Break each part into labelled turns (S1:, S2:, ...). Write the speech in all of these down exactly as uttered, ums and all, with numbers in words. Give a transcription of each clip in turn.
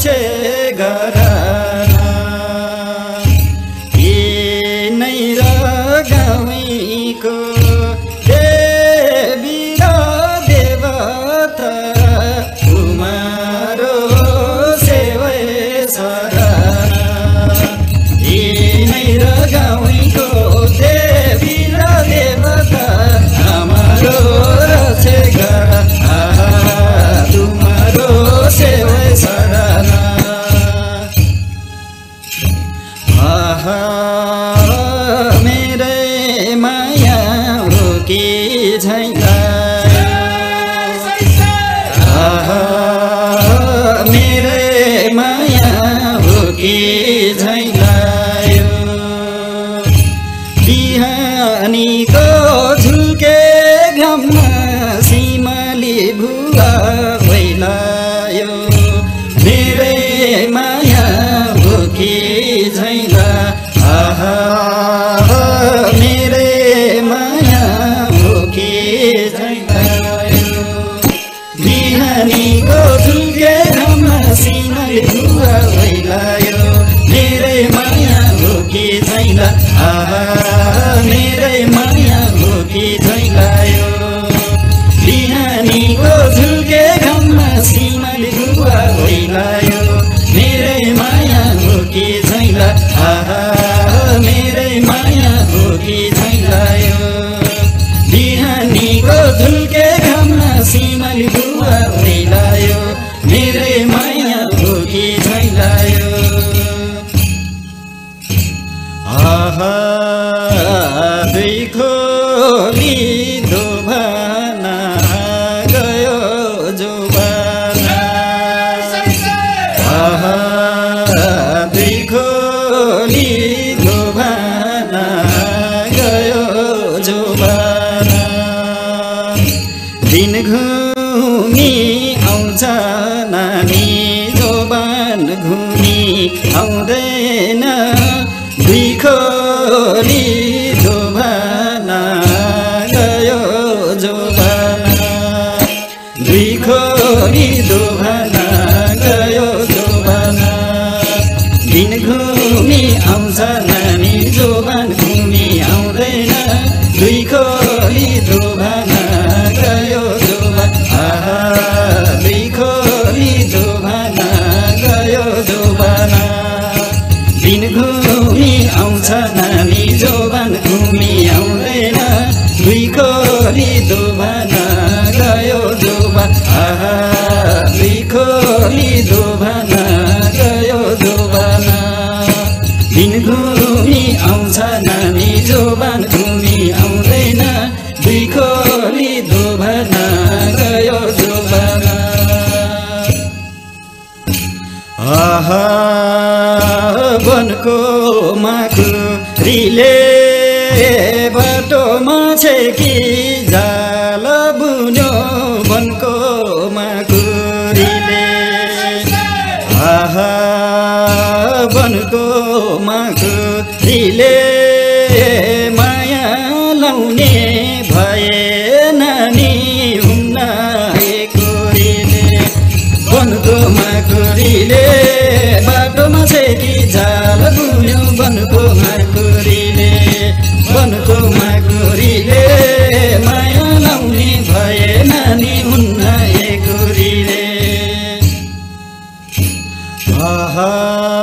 S1: रोचे गराना नै र गाउँको देवी र देवता तुम्हारो सेवै सराना नै र गाउँको देवी र देवता हाम्रो रोचे गराना तुम्हारो सेवै सराना आहा मेरे माया हो कि झैलायो आहा मेरे माया हो कि झैलायो बिहानीको झुल्के घाममा सिमली भुवा भइलायो मेरे माया हो कि झैला आहा मेरे माया हो कि झैलायो बिहानीको झुल्के घाममा सिमली भुवा भइलायो मेरे माया हो कि झैला आहा मेरे माया हो कि झैलायो बिहानीको झुल्के घाममा सिमली भुवा भइलायो मेरे माया हो कि झैला आहा मेरे माया हो कि झैलायो बिहानीको झुल्के घाममा सिमली भुवा भइलायो मेरे माया हो कि झैलायो आहा दुई खोली दोभाना गयो जोबाना आहा दुई खोली दोभाना गयो जोबाना दिन घुमी आउँछ नानी जोबान घुमी आउँदैन दुई खोली दोभाना गयो जोबाना दुई खोली दोभाना गयो जोबाना दिन घुमी आउँछ नानी जोबान घुमी आउँदैन दुई खोली दोभाना गयो जोबाना आहा दुई खोली दोभाना गयो जोबाना दिन घुमी आउँछ नानी जोबान घुमी आउँदैन दुई खोली दोभाना गयो जोबाना आहा दुई खोली दोभाना गयो जोबाना दिन घुमी आउँछ नानी जोबान घुमी आउँदैन दुई खोली दोभाना गयो जोबाना आहा वनको माकुरीले बाटोमा छेकी जाल बुन्यो वनको माकुरीले आहा वनको माकुरीले माया लाउने भए नानी हुन्न एकोरीले वनको माकुरीले बाटोमा छेकी जाल बुन्यो वनको माकुरीले वनको माकुरीले माया लाउने भए नानी हुन्न एकोरीले आहा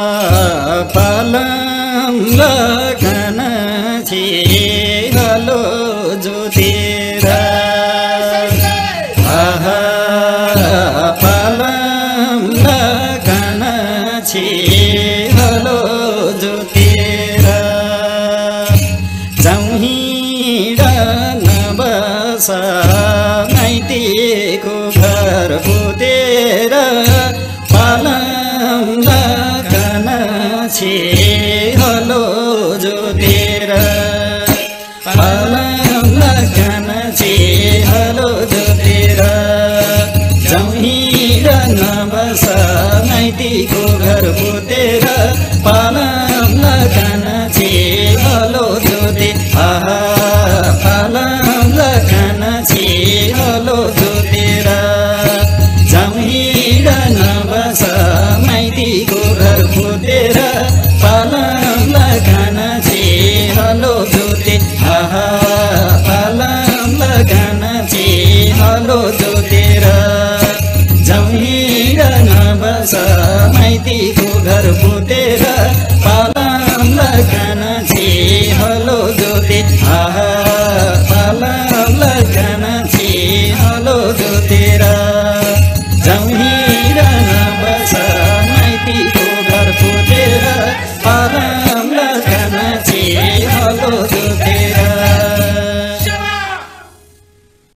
S1: पालम लगान छे हलो जोतेर आहा पालम लगान छे हलो जोतेर जाउँ नबस माइतीको घर पुतेर पालम लगान छे हलो जोतेर पालम लगान छे हलो जोतेर जाउँ नबस माइतीको घर पुतेर पालम लगान छे हलो जोते आहा पालम लगान छे हलो जोतेर जाउँ नबस माइती रे